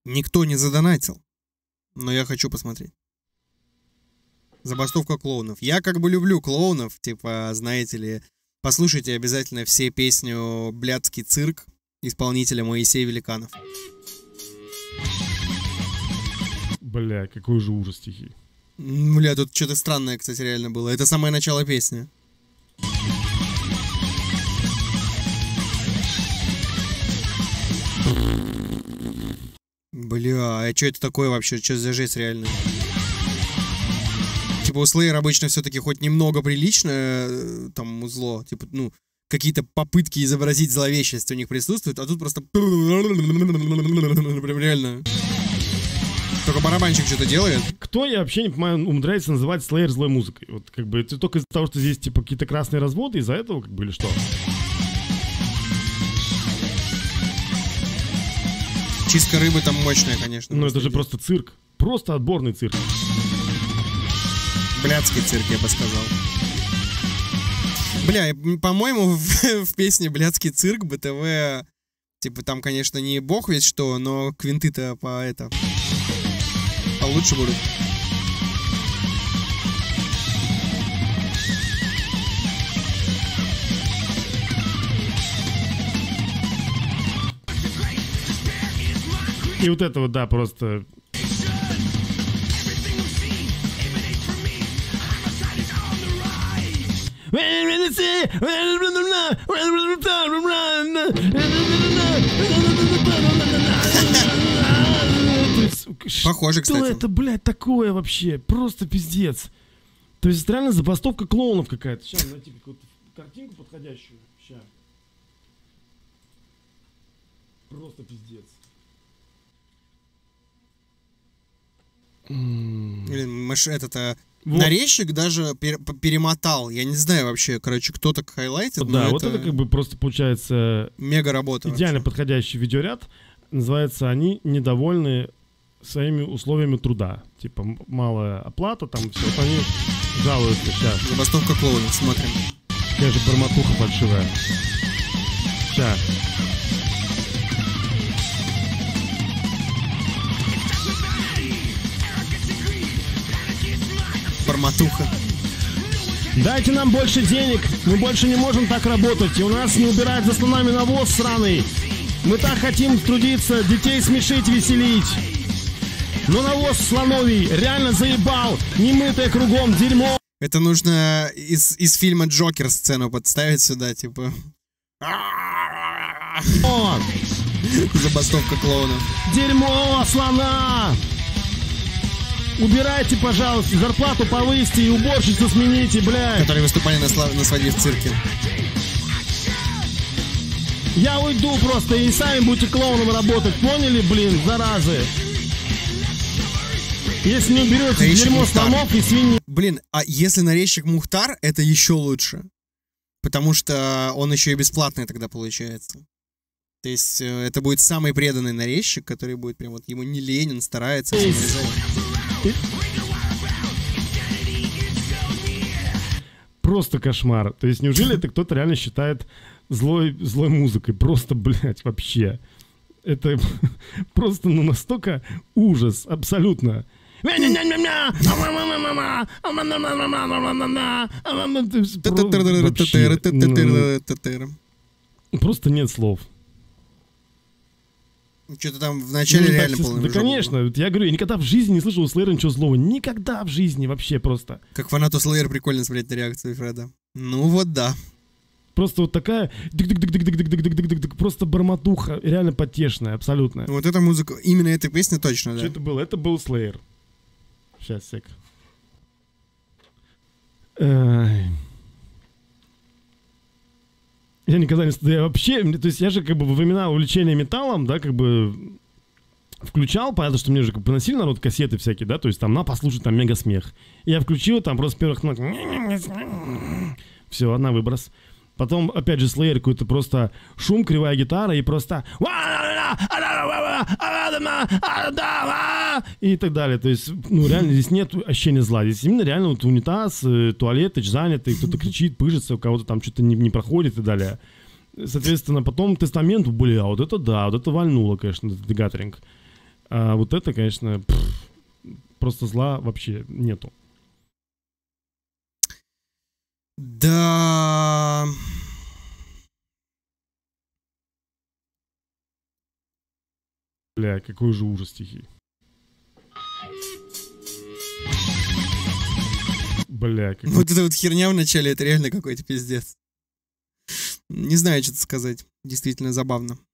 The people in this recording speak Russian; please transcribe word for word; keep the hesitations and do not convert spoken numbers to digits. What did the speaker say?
Никто не задонатил, но я хочу посмотреть. Забастовка клоунов. Я как бы люблю клоунов, типа, знаете ли, послушайте обязательно все песню «Блядский цирк» исполнителя Моисей Великанов. Бля, какой же ужас стихи. Бля, тут что-то странное, кстати, реально было. Это самое начало песни. Бля, а что это такое вообще? Что за жесть реально? Типа у Slayer обычно все-таки хоть немного приличное там музло. Типа, ну, какие-то попытки изобразить зловещесть у них присутствуют, а тут просто... Прям реально... Только барабанщик что-то делает. Кто, я вообще не понимаю, умудряется называть Slayer злой музыкой? Вот как бы это только из-за того, что здесь типа какие-то красные разводы, из-за этого как бы или что? Чистка рыбы там мощная, конечно. Ну это же просто цирк. Просто отборный цирк. Блядский цирк, я бы сказал. Бля, по-моему, в, в песне «Блядский цирк» БТВ, типа там, конечно, не бог весь что, но квинты-то по это... Лучше будут. И вот это вот, да, просто... Похоже, кстати. Что это, блядь, такое вообще? Просто пиздец. То есть реально забастовка клоунов какая-то. Сейчас найти какую-то картинку подходящую. Сейчас. Просто пиздец. Блин, маш... этот-то... Вот. Нарезчик даже пер... перемотал. Я не знаю вообще, короче, кто так хайлайтит. Да, но вот это... это как бы просто получается... Мега работа. Идеально вообще. подходящий видеоряд. Называется «Они недовольны своими условиями труда». Типа малая оплата, там все. Вот они жалуются сейчас. Забастовка клоунов, смотрим. Какая же бормотуха фальшивая. Сейчас. Бормотуха. Дайте нам больше денег, мы больше не можем так работать, и у нас не убирать за слонами навоз сраный. Мы так хотим трудиться, детей смешить, веселить. Но навоз слоновий реально заебал, немытое кругом дерьмо. Это нужно из, из фильма «Джокер» сцену подставить сюда, типа... Забастовка клоунов. Дерьмо слона! Убирайте, пожалуйста, зарплату повысьте и уборщицу смените, блядь. Которые выступали на, слав... на свадьбе в цирке. Я уйду просто и сами будете клоуном работать, поняли, блин, заразы? Если не уберете Нарезчик дерьмо Мухтар. слонов и свиней. Блин, а если нарезчик Мухтар, это еще лучше. Потому что он еще и бесплатный тогда получается. То есть это будет самый преданный нарезчик, который будет прям вот ему не лень, он старается. Просто кошмар. То есть неужели это кто-то реально считает злой, злой музыкой? Просто, блядь, вообще. Это просто, ну, настолько ужас, абсолютно. Просто нет слов. Что-то там в начале ну, реально так, полный да, конечно. Вот я говорю, я никогда в жизни не слышал у Slayer ничего злого. Никогда в жизни вообще просто. Как фанату Slayer прикольно смотреть на реакцию Фреда. Ну вот да. Просто вот такая просто бормотуха, реально потешная, абсолютно. Вот эта музыка, именно эта песня точно, да. Что это было? Это был Slayer. Сейчас, сек. Ай. Я никогда не... Я вообще... То есть я же как бы во времена увлечения металлом, да, как бы включал, понятно, что мне же как бы носили народ кассеты всякие, да, то есть там на послушать там мега смех. И я включил, там просто с первых нот... Все, одна выброс. Потом, опять же, Slayer какой-то просто шум, кривая гитара и просто... И так далее. То есть, ну, реально здесь нет ощущения зла. Здесь именно реально вот унитаз, туалет занятый, кто-то кричит, пыжится, у кого-то там что-то не, не проходит и так далее. Соответственно, потом тестамент, бля, вот это да, вот это вальнуло, конечно, этот дегаторинг. А вот это, конечно, пфф, просто зла вообще нету. Да. Бля, какой же ужас стихи. Бля, какой... Вот эта вот херня в начале, это реально какой-то пиздец. Не знаю, что сказать. Действительно забавно.